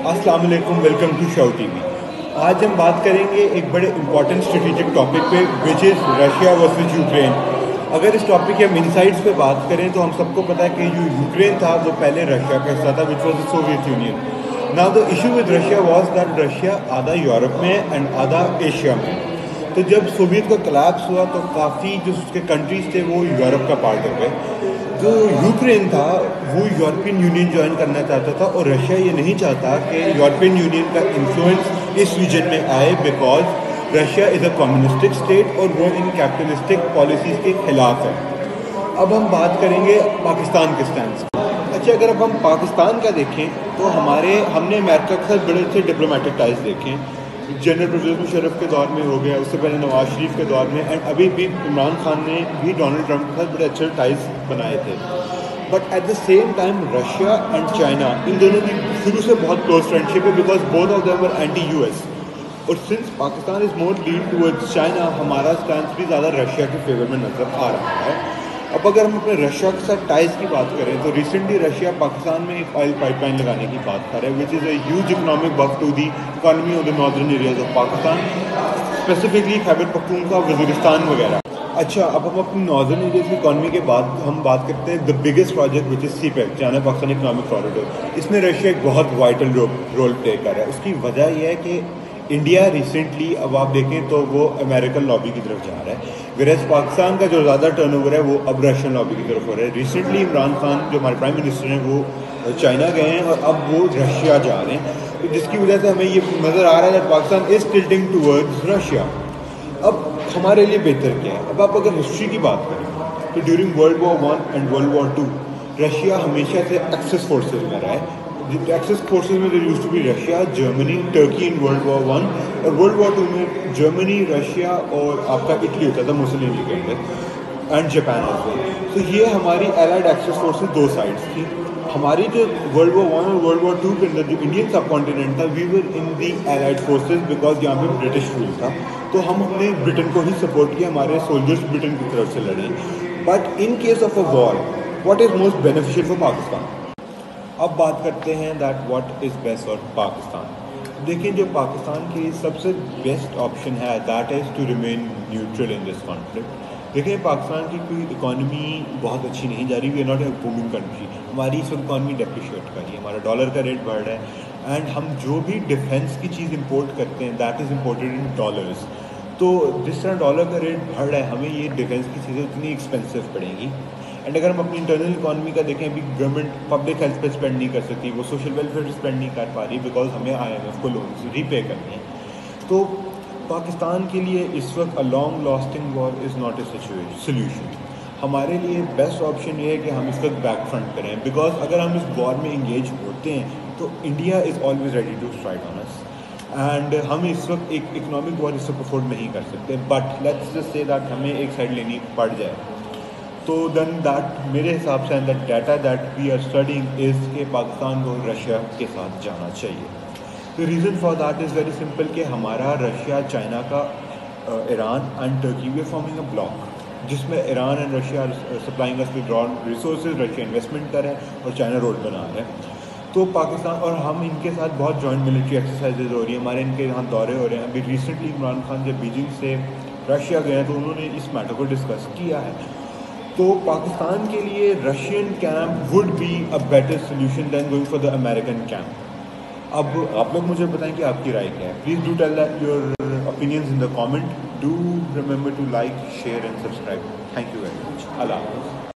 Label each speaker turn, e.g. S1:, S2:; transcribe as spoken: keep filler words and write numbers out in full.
S1: अस्सलाम वालेकुम, welcome to शाउ TV. आज हम बात करेंगे एक बड़े इंपॉर्टेंट स्ट्रेटेजिक टॉपिक पे, which is Russia versus Ukraine. अगर इस टॉपिक के हम इनसाइड्स पे बात करें तो हम सबको पता है कि जो यूक्रेन था वो पहले रशिया का हिस्सा था, which was the Soviet Union. Now the issue with Russia was that Russia आधा यूरोप में एंड आधा एशिया में। तो जब सोवियत का कोलैप्स हुआ तो काफ़ी जो उसके कंट्रीज थे वो यूरोप का पार्ट हो गए। जो यूक्रेन था वो यूरोपियन यूनियन ज्वाइन करना चाहता था और रशिया ये नहीं चाहता कि यूरोपियन यूनियन का इन्फ्लुएंस इस रीजन में आए, because Russia is a communistic state और वो इन कैपिटलिस्टिक पॉलिसीज़ के खिलाफ है। अब हम बात करेंगे पाकिस्तान के स्टैंड से। अच्छा, अगर अब हम पाकिस्तान का देखें तो हमारे हमने अमेरिका के साथ बड़े अच्छे डिप्लोमेटिक टाइज देखे, जनरल परवेज़ मुशर्रफ के दौर में हो गया, उससे पहले नवाज शरीफ के दौर में, एंड अभी भी इमरान खान ने भी डोनाल्ड ट्रंप के साथ बड़े अच्छे टाइज बनाए थे। But at the same time Russia and China, इन दोनों की शुरू से बहुत क्लोज फ्रेंडशिप है, because both of them were anti US. और since Pakistan is more lead towards China, हमारा स्टैंस भी ज़्यादा रशिया के फेवर में नज़र आ रहा है। अब अगर हम अपने रशिया के साथ टाइज की बात करें तो रिसेंटली रशिया पाकिस्तान में एक ऑयल पाइपलाइन लगाने की बात कर रहा है, which is a huge economic buff to the economy of the northern areas of Pakistan, specifically Khyber Pakhtunkhwa, Waziristan वगैरह। अच्छा, अब हम अपनी नॉर्दर्न एरियाज की इकॉनमी के बाद हम बात करते हैं the biggest project which is CPEC, China Pakistan economic corridor. इसमें रशिया एक बहुत वाइटल रोल प्ले कर रहा है। उसकी वजह यह है कि इंडिया रिसेंटली, अब आप देखें तो वो अमेरिकन लॉबी की तरफ जा रहा है, वेरएज पाकिस्तान का जो ज़्यादा टर्नओवर है वो अब रशियन लॉबी की तरफ हो रहा है। रिसेंटली इमरान खान जो हमारे प्राइम मिनिस्टर हैं वो चाइना गए हैं और अब वो रशिया जा रहे हैं, तो जिसकी वजह से हमें ये नज़र आ रहा है कि Pakistan is tilting towards Russia. अब हमारे लिए बेहतर क्या है? अब आप अगर हिस्ट्री की बात करें तो during world war one and world war two Russia हमेशा से एक्सेस फोर्सेज में रहा है। एक्सेस फोर्सेज में used to be Russia, Germany, Turkey in world war one, और वर्ल्ड वॉर टू में जर्मनी, रशिया और आपका इटली होता था मुसलिनी के अंदर, एंड जापान एज वेल। तो ये हमारी एलाइड एक्सेस फोर्सेज दो साइड्स थी। हमारी जो वर्ल्ड वॉर वन और वर्ल्ड वॉर टू के अंदर जो इंडियन सब कॉन्टिनेंट था, we were in the allied forces, because यहाँ पे ब्रिटिश रूल था, तो हम हमने ब्रिटेन को ही सपोर्ट किया, हमारे सोल्जर्स ब्रिटेन की तरफ से लड़े। But in case of a war, what is most beneficial for Pakistan? अब बात करते हैं that what is best for Pakistan. देखिए, जो पाकिस्तान की सबसे बेस्ट ऑप्शन है that is to remain neutral in this conflict. देखिए, पाकिस्तान की कोई इकॉनमी बहुत अच्छी नहीं जा रही, we are not a booming country. हमारी इस वक्त इकॉनमी डेप्रिशिएट कर रही है, हमारा डॉलर का रेट बढ़ रहा है, एंड हम जो भी डिफेंस की चीज़ इंपोर्ट करते हैं that is imported in dollars. तो जिस तरह डॉलर का रेट बढ़ रहा है, हमें ये डिफेंस की चीज़ें उतनी एक्सपेंसिव पड़ेंगी। एंड अगर हम अपनी इंटरनल इकॉनमी का देखें, अभी गवर्नमेंट पब्लिक हेल्थ पे स्पेंड नहीं कर सकती, वो सोशल वेलफेयर स्पेंड नहीं कर पा रही, बिकॉज हमें आईएमएफ को लोन रीपे करने हैं। तो पाकिस्तान के लिए इस वक्त a long lasting war is not a solution. हमारे लिए बेस्ट ऑप्शन ये है कि हम इस वक्त बैक फ्रंट करें, बिकॉज अगर हम इस वॉर में इंगेज होते हैं तो India is always ready to strike on us, and हम इस वक्त एक इकोनॉमिक वॉर इससे अफोर्ड नहीं कर सकते। But let's just say that हमें एक साइड लेनी पड़ जाए, तो देन दैट मेरे हिसाब से that data that we are studying is के पाकिस्तान को रशिया के साथ जाना चाहिए। तो reason for that is very simple कि हमारा रशिया, चाइना का, Iran and Turkey we are forming a bloc, जिसमें Iran and Russia supplying us with raw resources, Russia investment कर रहे हैं और चाइना रोड बना रहे हैं। तो पाकिस्तान और हम इनके साथ बहुत जॉइंट मिलिट्री एक्सरसाइजेज हो रही है, हमारे इनके यहाँ दौरे हो रहे हैं। अभी रिसेंटली इमरान खान जब बीजिंग से रशिया गए तो उन्होंने इस मैटर को डिस्कस किया है। तो पाकिस्तान के लिए Russian camp would be a better solution than going for the American camp. अब आप लोग मुझे बताएं कि आपकी राय क्या है। Please do tell that your opinions in the comment. Do remember to like, share and subscribe. Thank you very much. अल्लाह हाफ़िज़।